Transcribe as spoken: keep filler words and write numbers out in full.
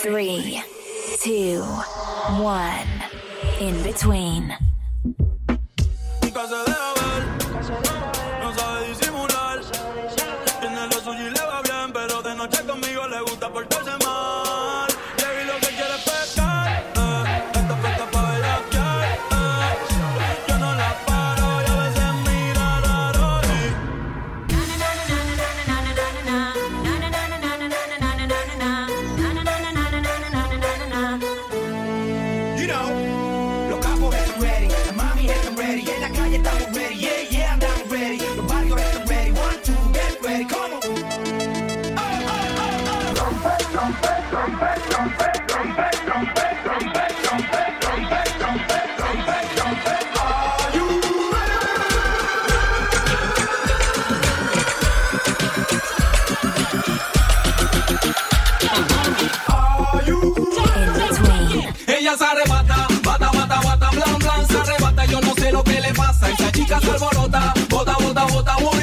Three, two, one. Inbetwin. Nunca se deja ver, no sabe disimular. Tiene lo suyo y le va bien, pero de noche conmigo le gusta portarse mal. Le vi lo que quiere es pescar, eh. Esta fiesta pa' bellaquear, eh. Yo no la paro y a veces mira raro y... You know, los capos están ready, las mami están ready, en la calle estamos ready, yeah, yeah, andamos ready, los barrios están ready, one, two, get ready, come on. Oh, oh, oh, oh. Rompe, rompe, rompe, rompe, rompe, rompe, rompe, rompe, rompe, rompe, rompe, rompe. Are you ready? Are you Inbetwin. Ella se arrebata, bata, bata, bata, blan, blan, se arrebata, yo no sé lo que le pasa, esa chica se alborota, bota, bota, bota, bota.